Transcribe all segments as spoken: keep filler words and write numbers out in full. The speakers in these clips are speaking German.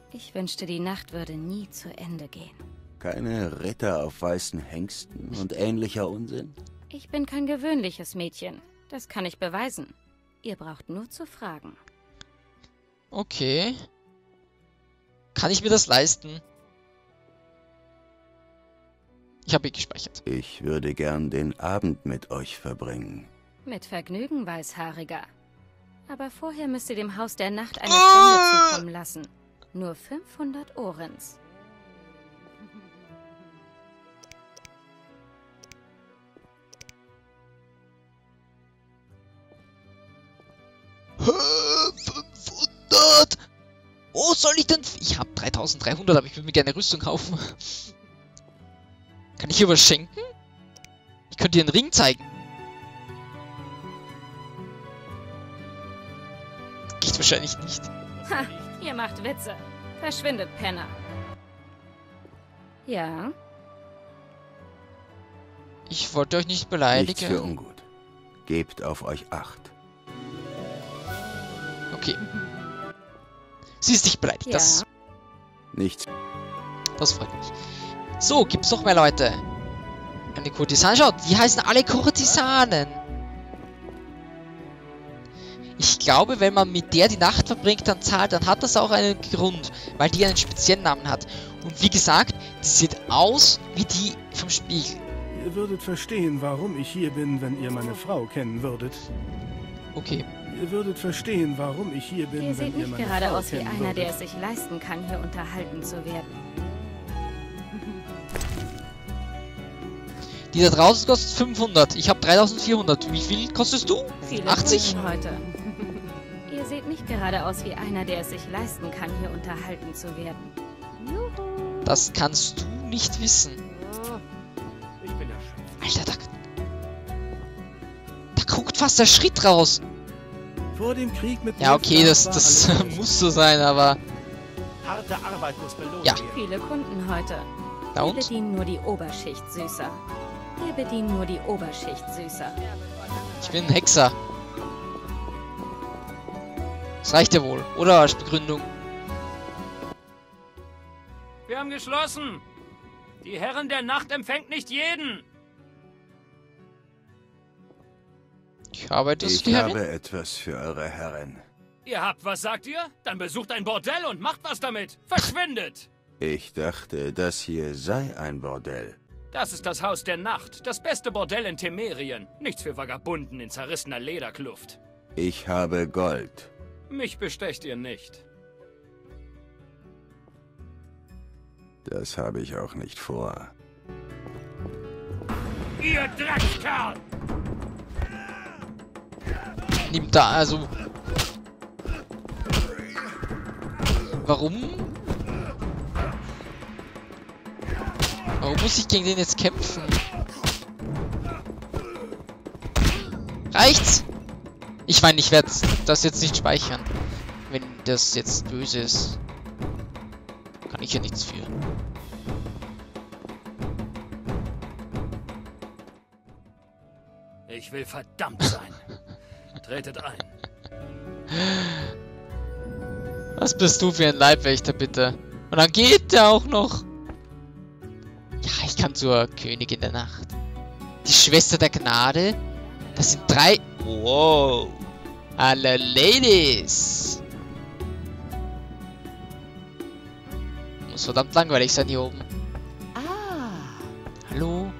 Ich wünschte, die Nacht würde nie zu Ende gehen. Keine Ritter auf weißen Hengsten und ähnlicher Unsinn? Ich bin kein gewöhnliches Mädchen. Das kann ich beweisen. Ihr braucht nur zu fragen. Okay. Kann ich mir das leisten? Ich habe gespeichert. Ich würde gern den Abend mit euch verbringen. Mit Vergnügen, Weißhaariger. Aber vorher müsst ihr dem Haus der Nacht eine Spende zukommen lassen. Nur fünfhundert Orens. fünfhundert! Wo soll ich denn... Ich habe dreitausenddreihundert, aber ich würde mir gerne eine Rüstung kaufen. Kann ich hier was schenken? Ich könnte dir einen Ring zeigen. Geht wahrscheinlich nicht. Ha, ihr macht Witze. Verschwindet, Penner. Ja? Ich wollte euch nicht beleidigen. Nichts für ungut. Gebt auf euch Acht. Okay. Sie ist nicht beleidigt. Ja. Das, Nichts. das freut mich. So, gibt's noch mehr Leute. Eine Kurtisane. Schaut, die heißen alle Kurtisanen. Ich glaube, wenn man mit der die Nacht verbringt, dann zahlt, dann hat das auch einen Grund, weil die einen speziellen Namen hat. Und wie gesagt, die sieht aus wie die vom Spiegel. Ihr würdet verstehen, warum ich hier bin, wenn ihr meine Frau kennen würdet. Okay. Ihr würdet verstehen, warum ich hier bin, Ihr wenn seht ihr nicht meine gerade Frau aus wie kennen einer, der würdet. es sich leisten kann, hier unterhalten zu werden. Die da draußen kostet fünfhundert. Ich habe dreitausendvierhundert. Wie viel kostest du? Viele achtzig? Kunden heute. Ihr seht nicht gerade aus wie einer, der es sich leisten kann, hier unterhalten zu werden. Juhu. Das kannst du nicht wissen. Ich bin erschöpft. Alter, da... Da guckt fast der Schritt raus. Vor dem Krieg mit Ja, okay, das, war das alles muss so sein, aber... harte Arbeit muss belohnt Ja. werden. Viele Kunden heute. Na Wir und? bedienen nur die Oberschicht, Süßer. Wir bedienen nur die Oberschicht, Süßer. Ich bin ein Hexer. Das reicht ja wohl, oder? Als Begründung. Wir haben geschlossen. Die Herren der Nacht empfängt nicht jeden. Ich arbeite Ich die Herren. habe etwas für eure Herren. Ihr habt, was sagt ihr? Dann besucht ein Bordell und macht was damit. Verschwindet! Ich dachte, das hier sei ein Bordell. Das ist das Haus der Nacht. Das beste Bordell in Temerien. Nichts für Vagabunden in zerrissener Lederkluft. Ich habe Gold. Mich bestecht ihr nicht. Das habe ich auch nicht vor. Ihr Dreckskerl! Nimmt da, also... Warum? Warum muss ich gegen den jetzt kämpfen? Reicht's? Ich meine, ich werde das jetzt nicht speichern. Wenn das jetzt böse ist. Kann ich ja nichts für. Ich will verdammt sein. Tretet ein. Was bist du für ein Leibwächter, bitte? Und dann geht der auch noch. Ja, ich kann zur Königin der Nacht. Die Schwester der Gnade. Das sind drei... Wow. Alle Ladies. Muss verdammt langweilig sein hier oben. Ah, Hallo?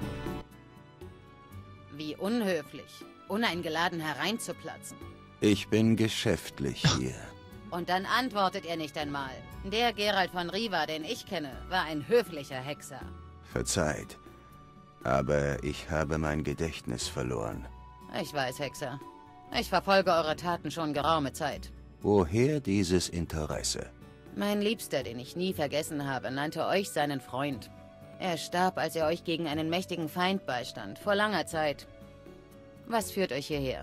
wie unhöflich. Uneingeladen hereinzuplatzen. Ich bin geschäftlich hier. Und dann antwortet er nicht einmal. Der Geralt von Riva, den ich kenne, war ein höflicher Hexer. Verzeiht. Aber ich habe mein Gedächtnis verloren. Ich weiß, Hexer. Ich verfolge eure Taten schon geraume Zeit. Woher dieses Interesse? Mein Liebster, den ich nie vergessen habe, nannte euch seinen Freund. Er starb, als er euch gegen einen mächtigen Feind beistand, vor langer Zeit. Was führt euch hierher?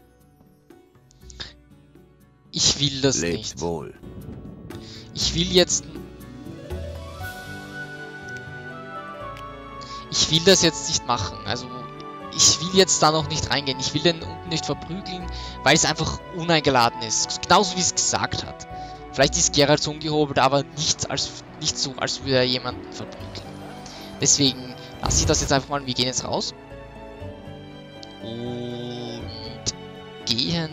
Ich will das Lebt nicht. wohl. Ich will jetzt... Ich will das jetzt nicht machen. Also, ich will jetzt da noch nicht reingehen. Ich will den unten nicht verprügeln, weil es einfach uneingeladen ist. Genauso wie es gesagt hat. Vielleicht ist Geralt so ungehobelt, aber nicht, als, nicht so, als würde er jemanden verprügeln. Deswegen lasse ich das jetzt einfach mal. Wir gehen jetzt raus. Und gehen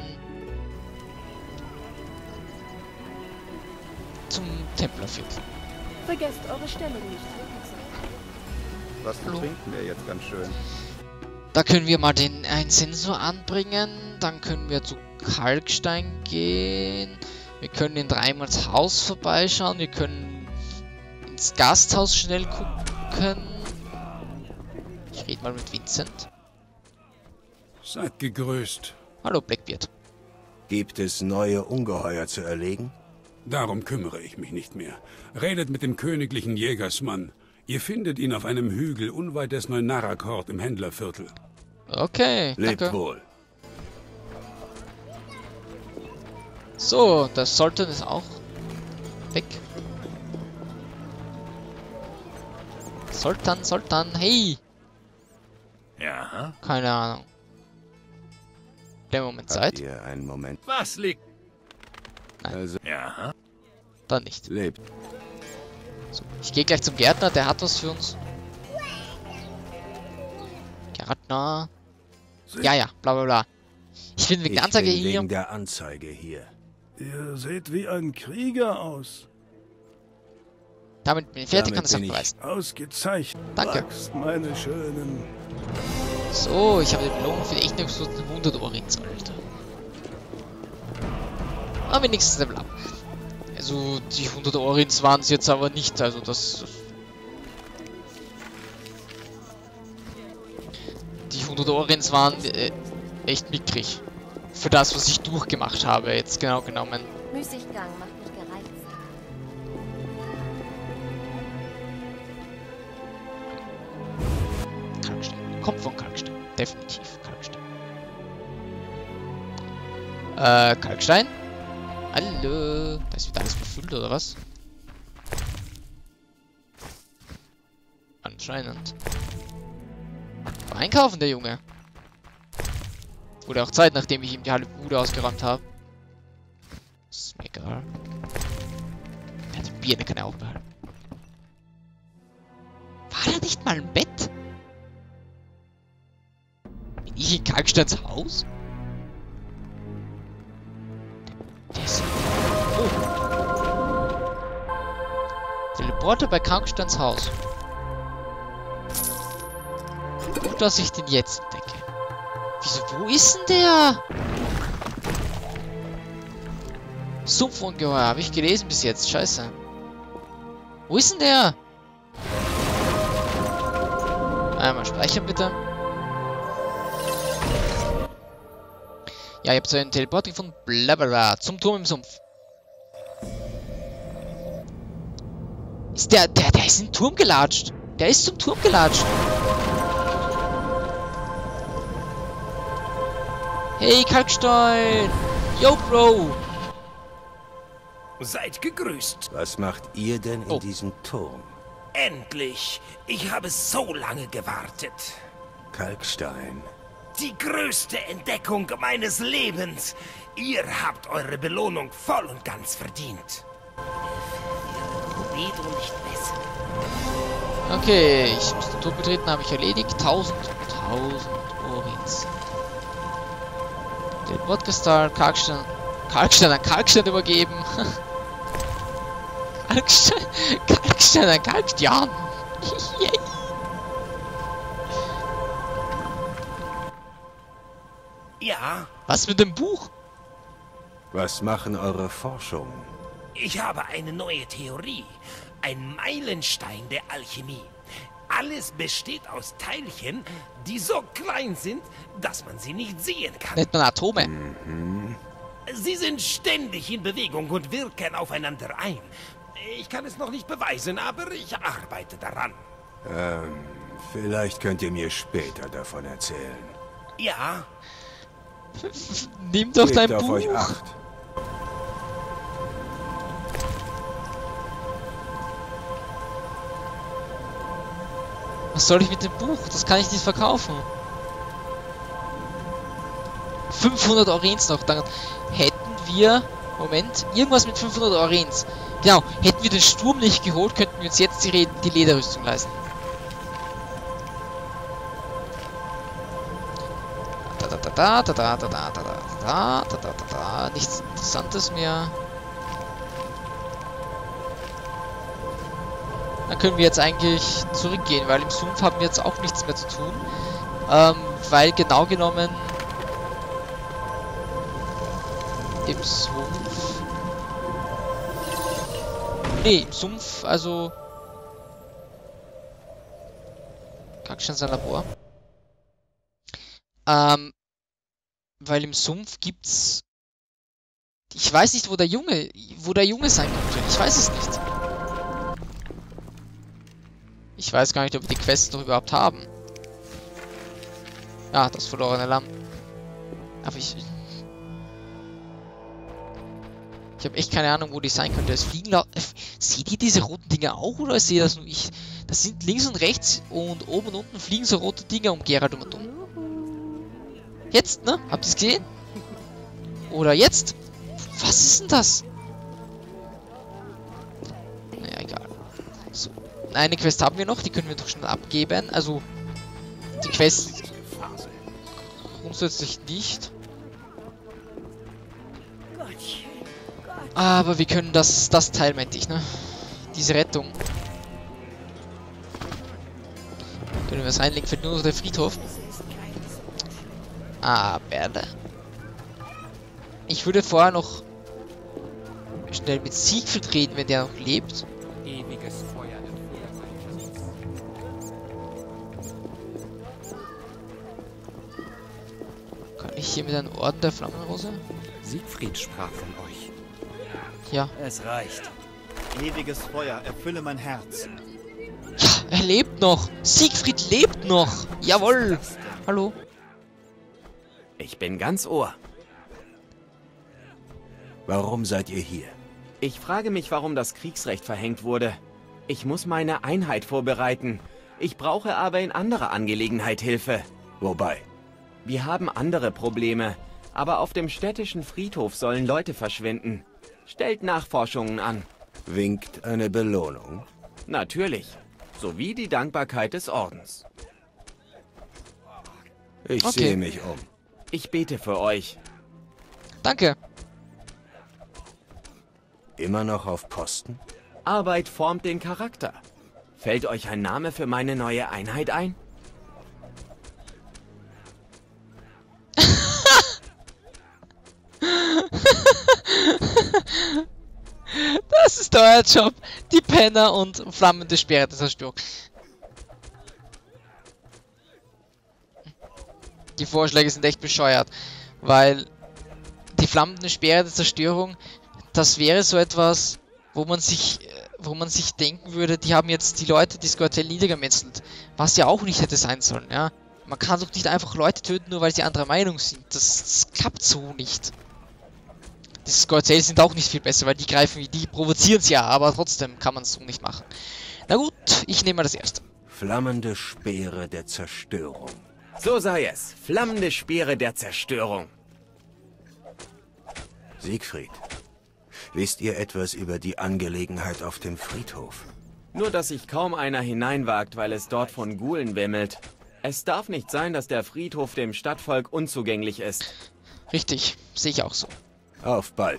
zum Templerviertel. Vergesst eure Stellung nicht. Was trinken wir jetzt ganz schön? Da können wir mal den einen Sensor anbringen. Dann können wir zu Kalkstein gehen. Wir können in Dreimals Haus vorbeischauen. Wir können ins Gasthaus schnell gucken. Ich rede mal mit Vincent. Seid gegrüßt. Hallo Blackbeard. Gibt es neue Ungeheuer zu erlegen? Darum kümmere ich mich nicht mehr. Redet mit dem königlichen Jägersmann. Ihr findet ihn auf einem Hügel unweit des Neunarrak-Hort im Händlerviertel. Okay, Lebt danke. wohl. So, der Sultan ist auch weg. Sultan, Sultan, hey! Ja? Keine Ahnung. Der Moment Zeit? Habt ihr einen Moment? Was liegt? Also, Ja? Dann nicht. lebt. So, ich gehe gleich zum Gärtner, der hat was für uns. Gärtner. Ja, ja, bla bla bla. Ich bin wegen der Ich Anzeige bin hier. wegen der Anzeige hier. Ihr seht wie ein Krieger aus. Damit bin ich fertig, Damit kann das bin auch ich- beweisen. Ausgezeichnet. Danke. Wachst, meine Schönen. So, ich habe die Belohnung für die echten Exkursionen hundert Orins, Alter. Aber wenigstens Level up. Also, die hundert Orins waren es jetzt aber nicht, also das... Die hundert Orins waren äh, echt mickrig. Für das, was ich durchgemacht habe, jetzt genau genommen. Müßiggang macht mich gereizt. Kalkstein. Kommt von Kalkstein. Definitiv Kalkstein. Äh, Kalkstein? Hallo. Da ist wieder alles befüllt, oder was? Anscheinend. War einkaufen, der Junge. Wurde auch Zeit, nachdem ich ihm die halbe Bude ausgeräumt habe. Ist mir egal. Ja, die Birne kann er auch behalten. War da nicht mal ein Bett? Bin ich in Kalksteins Haus? Der ist... Oh. Teleporter bei Kalksteins Haus. Gut, dass ich den jetzt entdecke. Wieso, wo ist denn der? Sumpfungeheuer, habe ich gelesen bis jetzt. Scheiße. Wo ist denn der? Einmal speichern, bitte. Ja, ihr habt so einen Teleporter gefunden. Blablabla. Zum Turm im Sumpf. Ist der, der, der ist in den Turm gelatscht. Der ist zum Turm gelatscht. Hey, Kalkstein! Yo, Bro! Seid gegrüßt. Was macht ihr denn in Oh. diesem Turm? Endlich. Ich habe so lange gewartet. Kalkstein. Die größte Entdeckung meines Lebens. Ihr habt eure Belohnung voll und ganz verdient. Probedo nicht besser. Okay, ich muss den Turm betreten, habe ich erledigt. tausend, tausend Orins. Den Wodka-Star, Kalkstein, Kalkstein an Kalkstein übergeben. Kalkstein, Kalkstein an Kalkstein. Yay. Ja, Was mit dem Buch? Was machen eure Forschungen? ich habe eine neue Theorie. Ein Meilenstein der Alchemie. Alles besteht aus Teilchen, die so klein sind, dass man sie nicht sehen kann. Nennt man Atome. Sie sind ständig in Bewegung und wirken aufeinander ein. Ich kann es noch nicht beweisen, aber ich arbeite daran. Ähm, vielleicht könnt ihr mir später davon erzählen. Ja, Nimm doch dein Gebt auf Buch. euch acht. Was soll ich mit dem Buch? Das kann ich nicht verkaufen. fünfhundert Orins noch. Dann hätten wir Moment. Irgendwas mit fünfhundert Orens. Genau. Hätten wir den Sturm nicht geholt, könnten wir uns jetzt die, die Lederrüstung leisten. Da da da da da da da da da da da da da. Nichts Interessantes mehr. Dann können wir jetzt eigentlich zurückgehen, weil im Sumpf haben wir jetzt auch nichts mehr zu tun. Ähm, weil genau genommen im Sumpf... Nee, im Sumpf, also... Kackstein sein Labor. Ähm, weil im Sumpf gibt's... Ich weiß nicht, wo der Junge... Wo der Junge sein könnte. Ich weiß es nicht. Ich weiß gar nicht, ob wir die Quests noch überhaupt haben. Ja, das verlorene Lamm. Aber ich... Ich habe echt keine Ahnung, wo die sein könnte. Es fliegen laut... Seht ihr diese roten Dinger auch, oder sehe das nur ich? Das sind links und rechts und oben und unten fliegen so rote Dinger um Geralt um und um. Jetzt, ne? Habt ihr es gesehen? Oder jetzt? Was ist denn das? Naja, egal. So. Eine Quest haben wir noch, die können wir doch schnell abgeben. Also, die Quest grundsätzlich nicht. Aber wir können das, das Teil, meinte ich, ne? Diese Rettung. Können wir was reinlegen, fehlt nur noch der Friedhof. Ah, Berle. Ich würde vorher noch schnell mit Siegfried reden, wenn der noch lebt. Ewiges Feuer. Kann ich hier mit einem Orden der Flammenrose? Siegfried sprach von euch. Ja. Es reicht. Ewiges Feuer, erfülle mein Herz. Ja, er lebt noch. Siegfried lebt noch. Jawohl. Hallo. Ich bin ganz Ohr. Warum seid ihr hier? Ich frage mich, warum das Kriegsrecht verhängt wurde. Ich muss meine Einheit vorbereiten. Ich brauche aber in anderer Angelegenheit Hilfe. Wobei? Wir haben andere Probleme, aber auf dem städtischen Friedhof sollen Leute verschwinden. Stellt Nachforschungen an. Winkt eine Belohnung? Natürlich. Sowie die Dankbarkeit des Ordens. Ich Okay. sehe mich um. Ich bete für euch. Danke. Immer noch auf Posten? Arbeit formt den Charakter. Fällt euch ein Name für meine neue Einheit ein? Das ist euer Job. Die Penner und flammende Speere der Zerstörung. Die Vorschläge sind echt bescheuert, weil die flammende Speere der Zerstörung, das wäre so etwas, wo man sich, wo man sich denken würde, die haben jetzt die Leute, die Scoia'tael niedergemetzelt, was ja auch nicht hätte sein sollen, ja. Man kann doch nicht einfach Leute töten, nur weil sie anderer Meinung sind. Das, das klappt so nicht. Die Scoia'tael sind auch nicht viel besser, weil die greifen wie die, provozieren es ja, aber trotzdem kann man es so nicht machen. Na gut, ich nehme mal das erste. Flammende Speere der Zerstörung. So sei es. Flammende Speere der Zerstörung. Siegfried, wisst ihr etwas über die Angelegenheit auf dem Friedhof? Nur, dass sich kaum einer hineinwagt, weil es dort von Ghoulen wimmelt. Es darf nicht sein, dass der Friedhof dem Stadtvolk unzugänglich ist. Richtig, sehe ich auch so. Auf bald.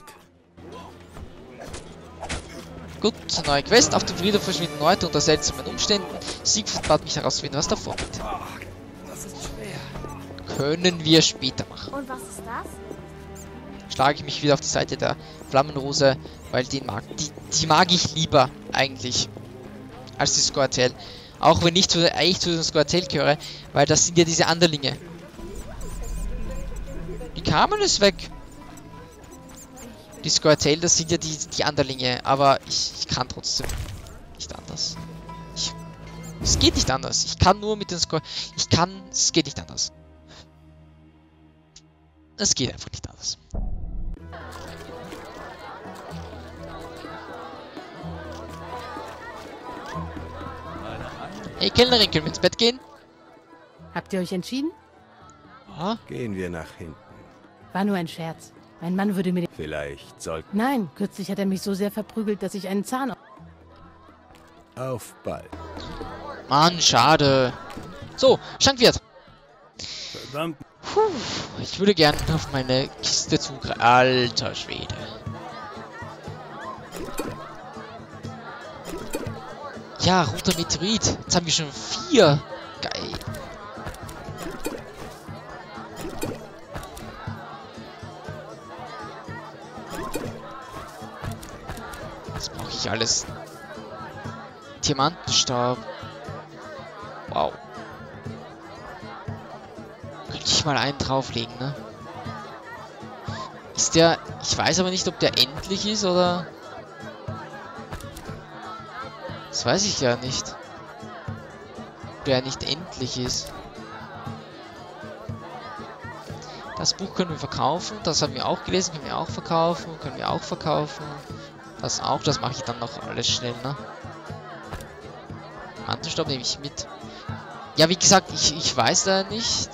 Gut, neue Quest. Auf dem Friedhof verschwinden Leute unter seltsamen Umständen. Siegfried bat mich herauszufinden, was davor geht. Das ist schwer. Können wir später machen. Und was ist das? Schlage ich mich wieder auf die Seite der Flammenrose, weil den mag, die, die mag ich lieber eigentlich als die Scoia'tael. Auch wenn ich zu, eigentlich zu den Scoia'tael gehöre, weil das sind ja diese Anderlinge. Die Carmen ist weg. Die Scoia'tael, das sind ja die, die Anderlinge, aber ich, ich kann trotzdem nicht anders. Ich, es geht nicht anders. Ich kann nur mit den Scoia'tael... Ich kann... Es geht nicht anders. Es geht einfach nicht anders. Hey Kellnerin, können wir ins Bett gehen? Habt ihr euch entschieden? Ja. Gehen wir nach hinten. War nur ein Scherz. Mein Mann würde mir... Vielleicht sollten... Nein, kürzlich hat er mich so sehr verprügelt, dass ich einen Zahn... Auf bald. Mann, schade. So, Schankwirt. Verdammt. Puh, ich würde gerne auf meine Kiste zugreifen. Alter Schwede. Ja, roter Meteorit. Jetzt haben wir schon vier. Geil. Das brauche ich alles. Diamantenstaub. Wow. Könnte ich mal einen drauflegen, ne? Ist der... Ich weiß aber nicht, ob der endlich ist, oder... Das weiß ich ja nicht. Ob der nicht endlich ist. Das Buch können wir verkaufen. Das haben wir auch gelesen. Können wir auch verkaufen. Können wir auch verkaufen. Das auch. Das mache ich dann noch alles schnell, ne? Mantelstaub nehme ich mit. Ja, wie gesagt, ich, ich weiß da nicht.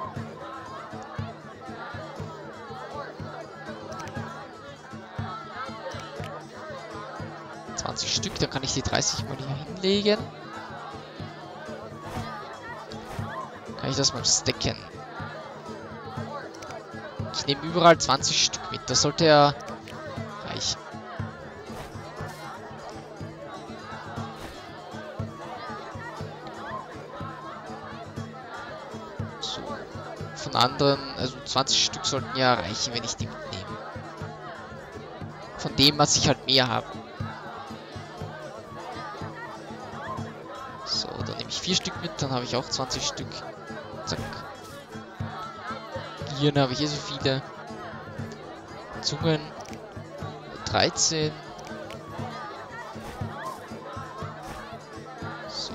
zwanzig Stück, dann kann ich die dreißig mal hier hinlegen. Kann ich das mal stacken. Ich nehme überall zwanzig Stück mit. Das sollte ja reichen. So. Von anderen, also zwanzig Stück sollten ja reichen, wenn ich die mitnehme. Von dem, was ich halt mehr habe. So, dann nehme ich vier Stück mit, dann habe ich auch zwanzig Stück. Zack. Hier habe ich eh so viele. Zungen. dreizehn. So.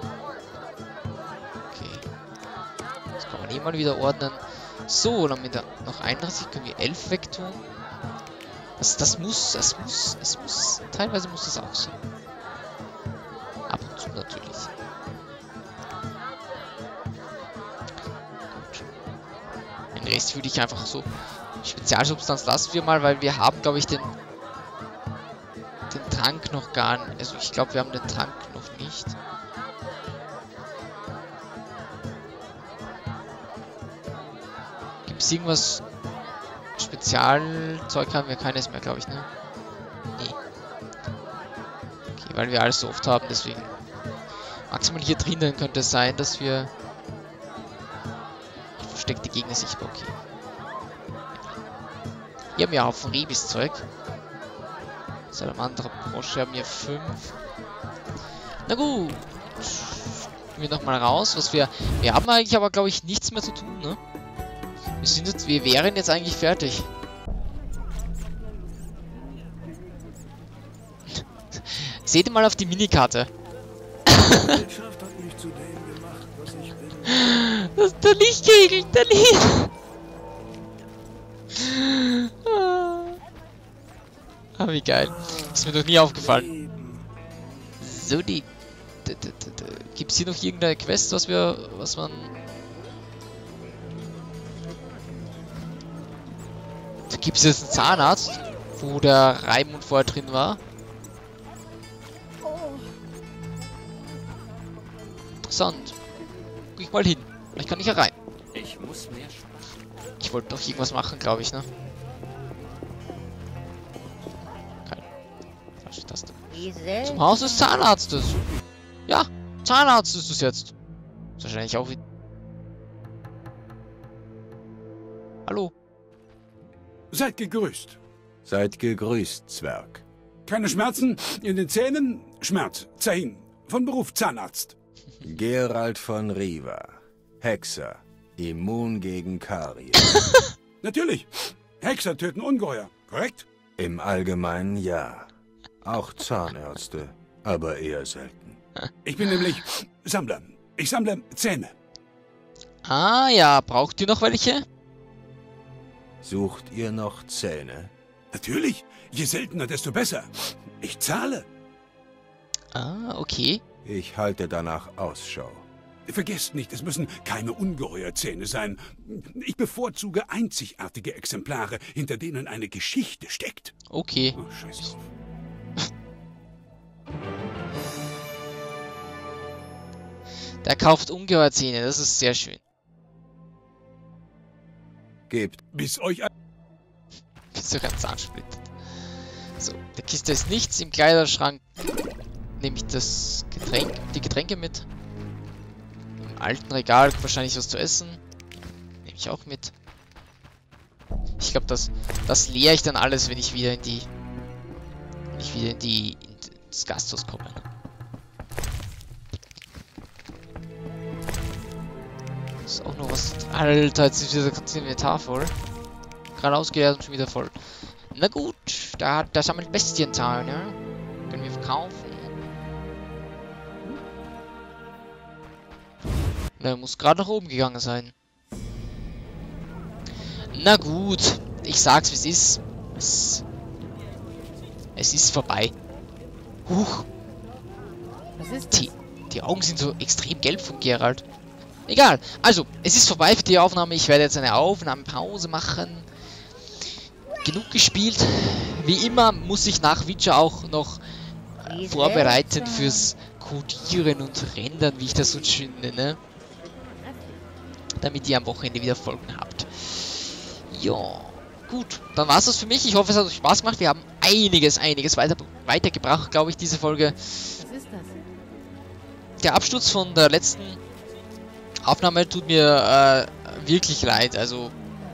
Okay. Das kann man eh mal wieder ordnen. So, dann mit der noch einunddreißig können wir elf wegtun. Das, das muss, es muss, es muss, teilweise muss das auch sein. Ab und zu natürlich. Gut. Den Rest würde ich einfach so. Spezialsubstanz lassen wir mal, weil wir haben, glaube ich, den den Trank noch gar nicht. Also ich glaube, wir haben den Trank noch nicht. Gibt es irgendwas? Spezialzeug haben wir keines mehr, glaube ich, ne? Nee. Okay, weil wir alles so oft haben, deswegen. Maximal hier drinnen könnte es sein, dass wir... Versteckte Gegner sichtbar, okay. Hier haben wir auch von Rebis-Zeug. Salamander Brosche haben wir fünf. Na gut. Gehen wir nochmal raus, was wir... Wir haben eigentlich aber, glaube ich, nichts mehr zu tun, ne? Wir sind jetzt... Wir wären jetzt eigentlich fertig. Seht ihr mal auf die Minikarte. Das ist der Lichtkegel, der Licht. Ah, wie geil. Ist mir noch nie aufgefallen. So, die... Gibt es hier noch irgendeine Quest, was wir... Was man... Da gibt es jetzt einen Zahnarzt, wo der Raimund vorher drin war. Interessant. Guck ich mal hin. Vielleicht kann ich ja rein. Ich muss mehr Spaß. Ich wollte doch irgendwas machen, glaube ich, ne? Keine. Falsche Taste. Zum Haus des Zahnarztes. Ja, Zahnarzt ist es jetzt. Ist wahrscheinlich auch wie... Hallo. Seid gegrüßt. Seid gegrüßt, Zwerg. Keine Schmerzen in den Zähnen? Schmerz. Zahin. Von Beruf Zahnarzt. Gerald von Riva. Hexer. Immun gegen Karies. Natürlich. Hexer töten Ungeheuer, korrekt? Im Allgemeinen ja. Auch Zahnärzte, aber eher selten. Ich bin nämlich Sammler. Ich sammle Zähne. Ah ja, braucht ihr noch welche? Sucht ihr noch Zähne? Natürlich. Je seltener, desto besser. Ich zahle. Ah, okay. Ich halte danach Ausschau. Vergesst nicht, es müssen keine Ungeheuerzähne sein. Ich bevorzuge einzigartige Exemplare, hinter denen eine Geschichte steckt. Okay. Oh, scheiß drauf. Der kauft Ungeheuerzähne, das ist sehr schön. Gebt. Bis euch ein... Bis euch ein Zahn splittert. So, der Kiste ist nichts. Im Kleiderschrank nehme ich das Getränk, die Getränke mit. Im alten Regal wahrscheinlich was zu essen. Nehme ich auch mit. Ich glaube, das, das leere ich dann alles, wenn ich wieder in die... Wenn ich wieder in die... ins Gasthaus komme. Ist auch noch was... Alter, jetzt ist wieder das Inventar voll. Gerade ausgeleert und schon wieder voll. Na gut, da, da sammelt Bestienzahl, ne? Können wir verkaufen. Na, muss gerade nach oben gegangen sein. Na gut, ich sag's wie es ist. Es, es ist vorbei. Huch. Was ist das? Die, die Augen sind so extrem gelb von Geralt. Egal, also, es ist vorbei für die Aufnahme. Ich werde jetzt eine Aufnahmepause machen. Genug gespielt. Wie immer muss ich nach Witcher auch noch äh, vorbereiten fürs Codieren und Rendern, wie ich das so schön nenne. Damit ihr am Wochenende wieder Folgen habt. Ja, gut. Dann war's das für mich. Ich hoffe, es hat euch Spaß gemacht. Wir haben einiges, einiges weiter, weitergebracht, glaube ich, diese Folge. Was ist das? Der Absturz von der letzten Aufnahme tut mir äh, wirklich leid. Also,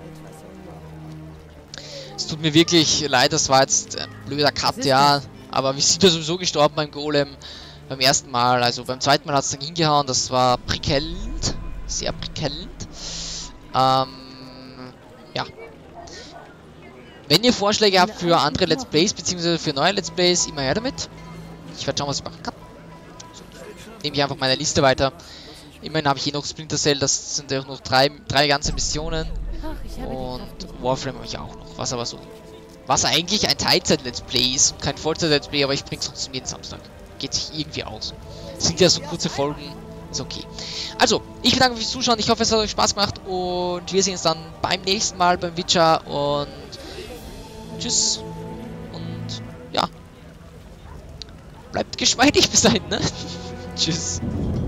es tut mir wirklich leid. Das war jetzt ein blöder Cut, ja. Aber wir sind ja sowieso gestorben beim Golem. Beim ersten Mal. Also, beim zweiten Mal hat es dann hingehauen. Das war prickelnd. Sehr prickelnd. Ähm, ja. Wenn ihr Vorschläge habt für andere Let's Plays, beziehungsweise für neue Let's Plays, immer her damit. Ich werde schauen, was ich machen kann. So, nehme ich einfach meine Liste weiter. Immerhin habe ich hier noch Splinter Cell, das sind ja auch noch drei, drei ganze Missionen. Und Warframe habe ich auch noch. Was aber so. Was eigentlich ein Teilzeit-Let's Play ist und kein Vollzeit-Let's Play, aber ich bringe es trotzdem jeden Samstag. Geht sich irgendwie aus. Es sind ja so kurze Folgen. Ist okay. Also, ich bedanke mich fürs Zuschauen. Ich hoffe, es hat euch Spaß gemacht. Und wir sehen uns dann beim nächsten Mal beim Witcher. Und tschüss. Und ja. Bleibt geschmeidig bis dahin, ne? Tschüss.